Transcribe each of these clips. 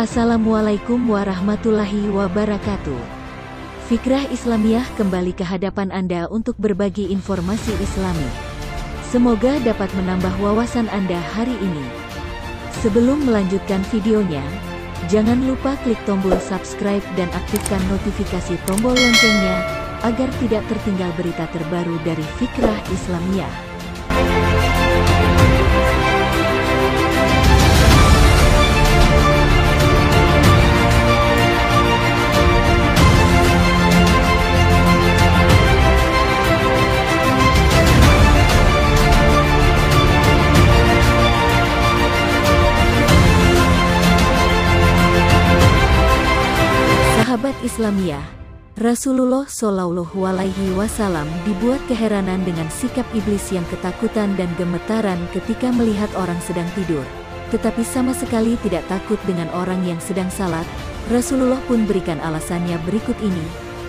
Assalamualaikum warahmatullahi wabarakatuh. Fikrah Islamiyah kembali ke hadapan Anda untuk berbagi informasi Islami. Semoga dapat menambah wawasan Anda hari ini. Sebelum melanjutkan videonya, jangan lupa klik tombol subscribe dan aktifkan notifikasi tombol loncengnya, agar tidak tertinggal berita terbaru dari Fikrah Islamiyah. Sahabat Islamiyah, Rasulullah Shallallahu Alaihi Wasallam dibuat keheranan dengan sikap iblis yang ketakutan dan gemetaran ketika melihat orang sedang tidur, tetapi sama sekali tidak takut dengan orang yang sedang salat. Rasulullah pun berikan alasannya berikut ini.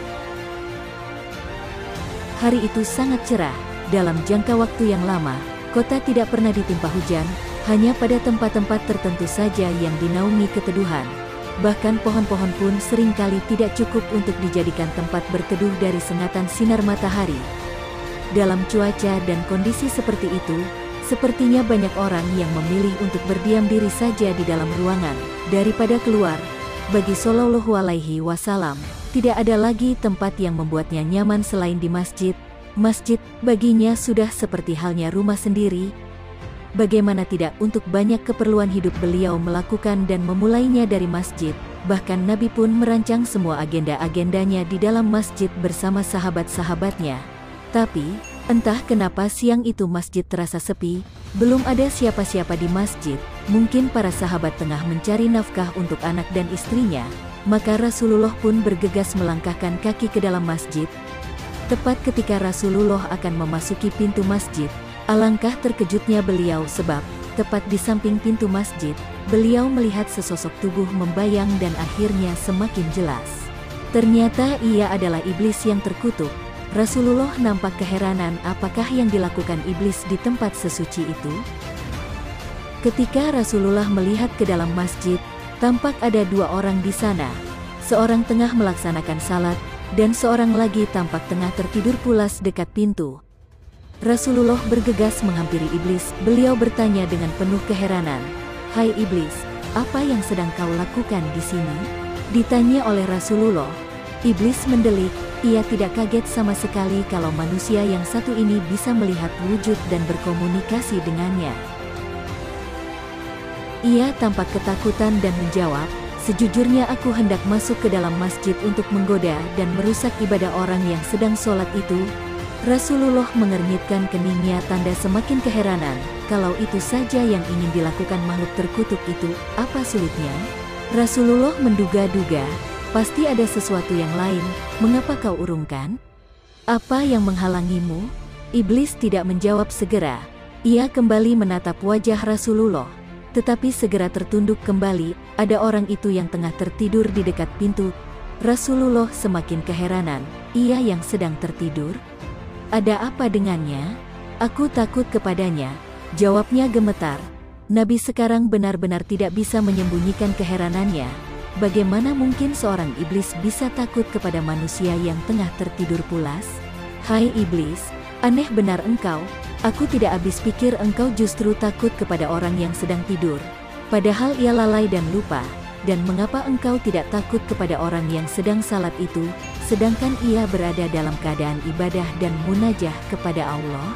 Hari itu sangat cerah, dalam jangka waktu yang lama, kota tidak pernah ditimpa hujan, hanya pada tempat-tempat tertentu saja yang dinaungi keteduhan. Bahkan pohon-pohon pun seringkali tidak cukup untuk dijadikan tempat berteduh dari sengatan sinar matahari. Dalam cuaca dan kondisi seperti itu, sepertinya banyak orang yang memilih untuk berdiam diri saja di dalam ruangan, daripada keluar. Bagi Shallallahu Alaihi Wasallam, tidak ada lagi tempat yang membuatnya nyaman selain di masjid. Masjid, baginya sudah seperti halnya rumah sendiri. Bagaimana tidak untuk banyak keperluan hidup beliau melakukan dan memulainya dari masjid. Bahkan Nabi pun merancang semua agenda-agendanya di dalam masjid bersama sahabat-sahabatnya. Tapi, entah kenapa siang itu masjid terasa sepi, belum ada siapa-siapa di masjid. Mungkin para sahabat tengah mencari nafkah untuk anak dan istrinya. Maka Rasulullah pun bergegas melangkahkan kaki ke dalam masjid. Tepat ketika Rasulullah akan memasuki pintu masjid, alangkah terkejutnya beliau sebab, tepat di samping pintu masjid, beliau melihat sesosok tubuh membayang dan akhirnya semakin jelas. Ternyata ia adalah iblis yang terkutuk. Rasulullah nampak keheranan apakah yang dilakukan iblis di tempat sesuci itu. Ketika Rasulullah melihat ke dalam masjid, tampak ada dua orang di sana. Seorang tengah melaksanakan salat, dan seorang lagi tampak tengah tertidur pulas dekat pintu. Rasulullah bergegas menghampiri iblis. Beliau bertanya dengan penuh keheranan, "Hai iblis, apa yang sedang kau lakukan di sini?" Ditanya oleh Rasulullah. Iblis mendelik. Ia tidak kaget sama sekali kalau manusia yang satu ini bisa melihat wujud dan berkomunikasi dengannya. Ia tampak ketakutan dan menjawab, "Sejujurnya aku hendak masuk ke dalam masjid untuk menggoda dan merusak ibadah orang yang sedang sholat itu." Rasulullah mengernyitkan keningnya tanda semakin keheranan. Kalau itu saja yang ingin dilakukan makhluk terkutuk itu, apa sulitnya? Rasulullah menduga-duga, pasti ada sesuatu yang lain. Mengapa kau urungkan? Apa yang menghalangimu? Iblis tidak menjawab segera. Ia kembali menatap wajah Rasulullah. Tetapi segera tertunduk kembali. Ada orang itu yang tengah tertidur di dekat pintu. Rasulullah semakin keheranan. Ia yang sedang tertidur? Ada apa dengannya? Aku takut kepadanya, jawabnya gemetar. Nabi sekarang benar-benar tidak bisa menyembunyikan keheranannya. Bagaimana mungkin seorang iblis bisa takut kepada manusia yang tengah tertidur pulas? Hai iblis, aneh benar engkau. Aku tidak habis pikir engkau justru takut kepada orang yang sedang tidur. Padahal ia lalai dan lupa. Dan mengapa engkau tidak takut kepada orang yang sedang salat itu, sedangkan ia berada dalam keadaan ibadah dan munajah kepada Allah?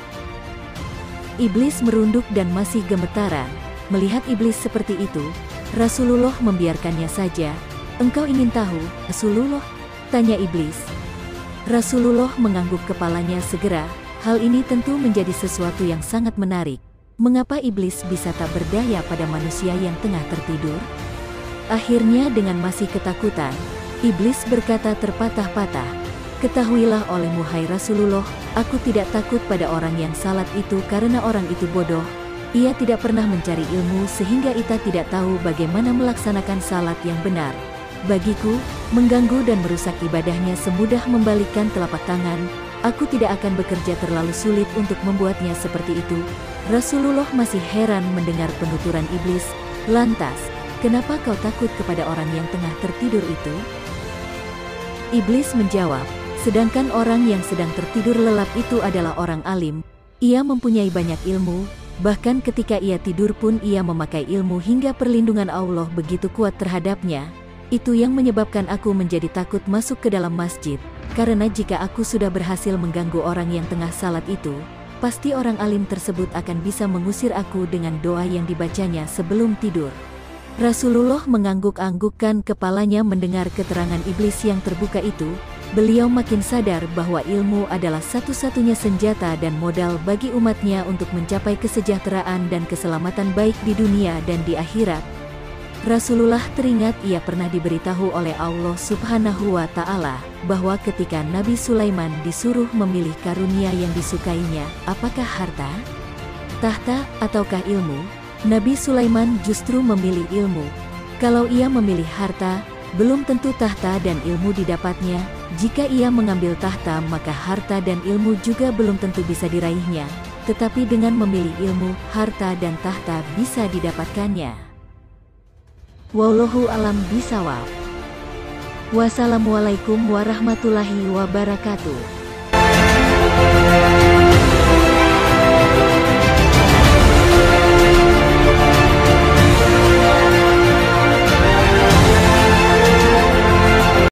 Iblis merunduk dan masih gemetaran. Melihat iblis seperti itu, Rasulullah membiarkannya saja. "Engkau ingin tahu, Rasulullah?" tanya iblis. Rasulullah mengangguk kepalanya segera. Hal ini tentu menjadi sesuatu yang sangat menarik. Mengapa iblis bisa tak berdaya pada manusia yang tengah tertidur? Akhirnya dengan masih ketakutan, iblis berkata terpatah-patah, "Ketahuilah olehmu hai Rasulullah, aku tidak takut pada orang yang salat itu karena orang itu bodoh. Ia tidak pernah mencari ilmu sehingga ia tidak tahu bagaimana melaksanakan salat yang benar. Bagiku, mengganggu dan merusak ibadahnya semudah membalikkan telapak tangan. Aku tidak akan bekerja terlalu sulit untuk membuatnya seperti itu." Rasulullah masih heran mendengar penuturan iblis. Lantas, Kenapa kau takut kepada orang yang tengah tertidur itu? Iblis menjawab, sedangkan orang yang sedang tertidur lelap itu adalah orang alim. Ia mempunyai banyak ilmu, bahkan ketika ia tidur pun ia memakai ilmu hingga perlindungan Allah begitu kuat terhadapnya. Itu yang menyebabkan aku menjadi takut masuk ke dalam masjid, karena jika aku sudah berhasil mengganggu orang yang tengah salat itu, pasti orang alim tersebut akan bisa mengusir aku dengan doa yang dibacanya sebelum tidur. Rasulullah mengangguk-anggukkan kepalanya mendengar keterangan iblis yang terbuka itu. Beliau makin sadar bahwa ilmu adalah satu-satunya senjata dan modal bagi umatnya untuk mencapai kesejahteraan dan keselamatan baik di dunia dan di akhirat. Rasulullah teringat ia pernah diberitahu oleh Allah Subhanahu wa Ta'ala bahwa ketika Nabi Sulaiman disuruh memilih karunia yang disukainya, apakah harta, tahta, ataukah ilmu? Nabi Sulaiman justru memilih ilmu. Kalau ia memilih harta, belum tentu tahta dan ilmu didapatnya. Jika ia mengambil tahta, maka harta dan ilmu juga belum tentu bisa diraihnya. Tetapi dengan memilih ilmu, harta dan tahta bisa didapatkannya. Wallahu alam bishawab. Wassalamualaikum warahmatullahi wabarakatuh.